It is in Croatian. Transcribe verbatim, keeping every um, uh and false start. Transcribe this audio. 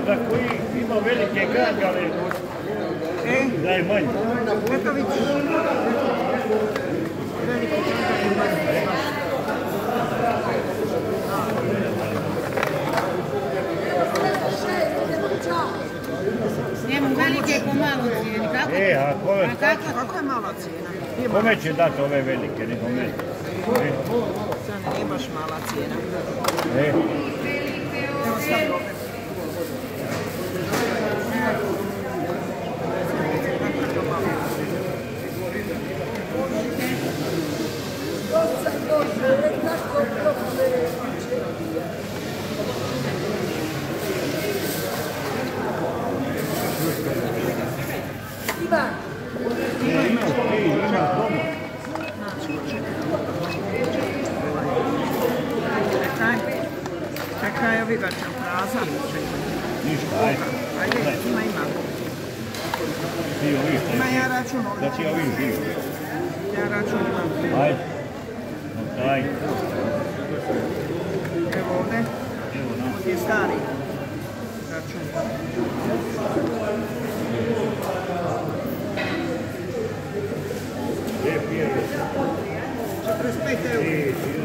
za koji ima velike gangale, da je manji. Eto vidiš. Velike gangale manji. Njemu velike po malo cijeni, kako? E, a kome, a kako? Kako je mala cijena? Kome će dati ove velike, nego meni? E. Sad nije baš mala cijena. E. Evo stavi opet. Čekaj, ovi ga sam prazan. Ništa, ajde. Ajde, ima, ima. Ima ja račun ovdje. Da ti ovi živi. Ja račun imam. Ajde. No, daj. Evo ovdje. Ovdje je stari račun. četrdeset pet eura.